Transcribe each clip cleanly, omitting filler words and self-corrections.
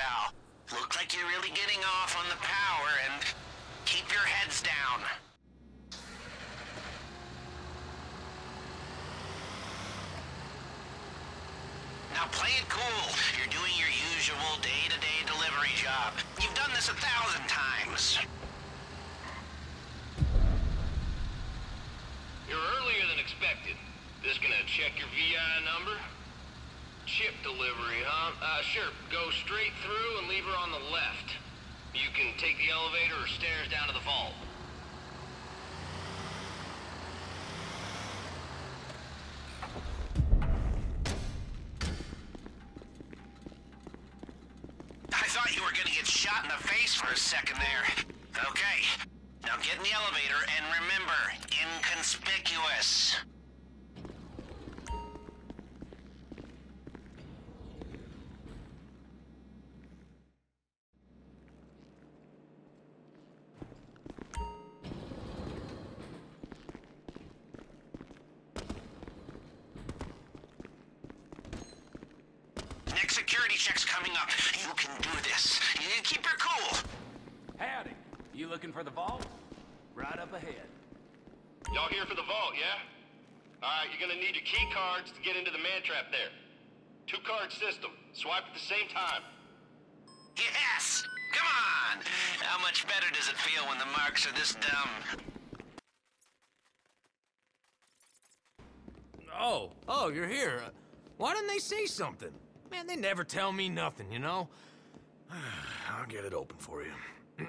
pal. Looks like you're really getting off on the power, and keep your heads down. Now play it cool. You're doing your usual day-to-day delivery job. You've done this 1,000 times. You're earlier than expected. Just gonna check your VI number? Chip delivery, huh? Sure. Go straight through and leave her on the left. You can take the elevator or stairs down to the vault. I thought you were gonna get shot in the face for a second there. Okay. Now get in the elevator and remember, inconspicuous. Next security check's coming up. You can do this. You keep your cool. Howdy. You looking for the vault? Right up ahead. Y'all here for the vault, yeah? Alright, you're gonna need your key cards to get into the man trap there. 2-card system. Swipe at the same time. Yes! Come on! How much better does it feel when the marks are this dumb? Oh, you're here. Why didn't they say something? Man, they never tell me nothing, you know? I'll get it open for you.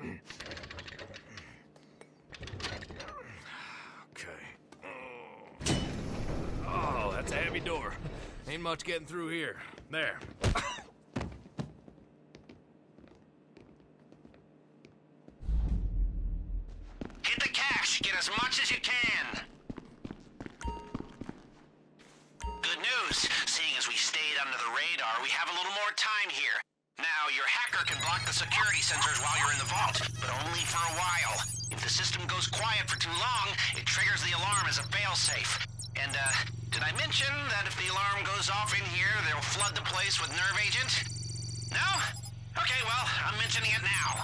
Okay. Oh, that's a heavy door. Ain't much getting through here. There. Hit the cash. Get as much as you can. Good news. Seeing as we stayed under the radar, we have a little more time here. Now, your hacker can block the security sensors while you're in the vault, but only for a while. If the system goes quiet for too long, it triggers the alarm as a failsafe. And, did I mention that if the alarm goes off in here, they'll flood the place with nerve agent? No? Okay, well, I'm mentioning it now.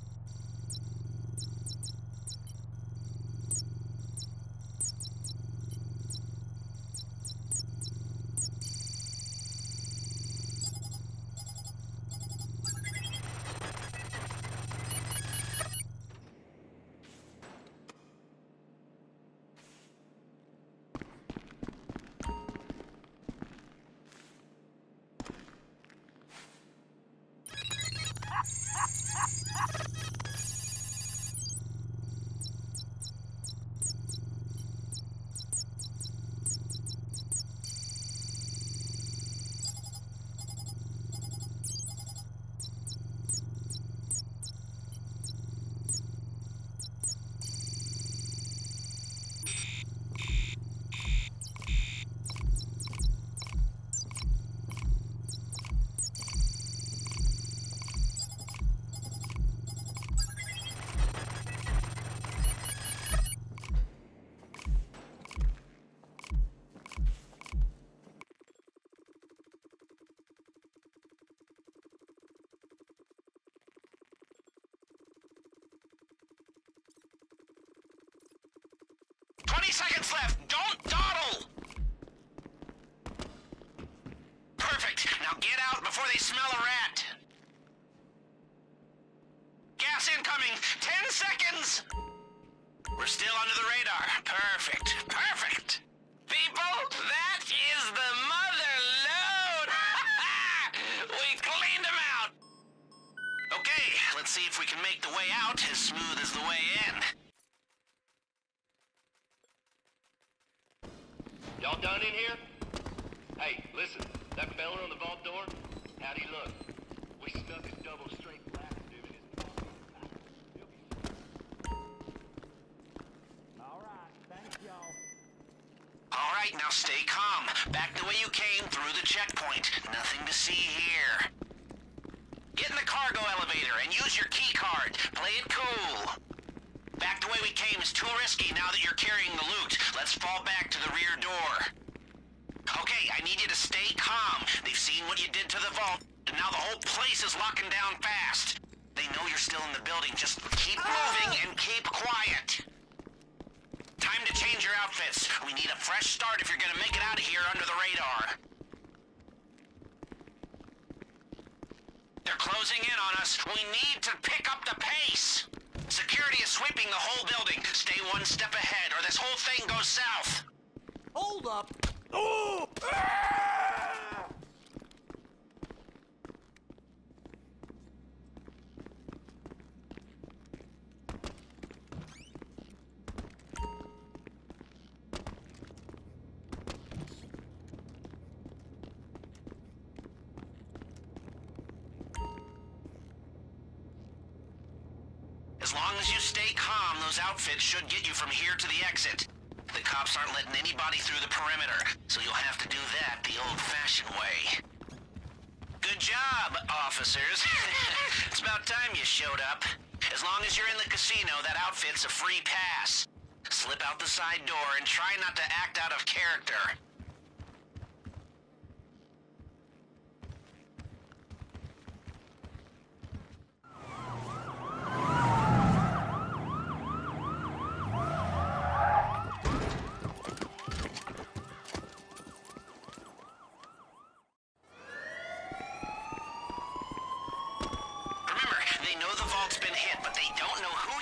Seconds left. Don't dawdle! Perfect. Now get out before they smell a rat. Gas incoming. 10 seconds. We're still under the radar. Perfect. Perfect. People, that is the mother load. We cleaned them out. Okay, let's see if we can make the way out as smooth as the way in. Y'all done in here? Hey, listen, that fella on the vault door, how'd he look? We stuck a double straight black dude in his All right, thanks, y'all. All right, now stay calm. Back the way you came through the checkpoint. Nothing to see here. Get in the cargo elevator and use your key card. Play it cool. Back the way we came is too risky now that you're carrying the loot. Let's fall back to the rear door. Okay, I need you to stay calm. They've seen what you did to the vault. and now the whole place is locking down fast. They know you're still in the building. Just keep moving and keep quiet. Time to change your outfits. We need a fresh start if you're gonna make it out of here under the radar. They're closing in on us. We need to pick up the pace. Security is sweeping the whole building. Stay one step ahead or this whole thing goes south. Hold up! Oh! Ah! As long as you stay calm, those outfits should get you from here to the exit. The cops aren't letting anybody through the perimeter, so you'll have to do that the old-fashioned way. Good job, officers. It's about time you showed up. As long as you're in the casino, that outfit's a free pass. Slip out the side door and try not to act out of character. They know the vault's been hit, but they don't know who